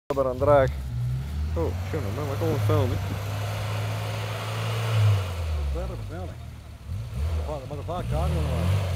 Aan draag. Oh, tjonge, nou maar gewoon filmen. Verder, versnelling. Maar er vaak kaart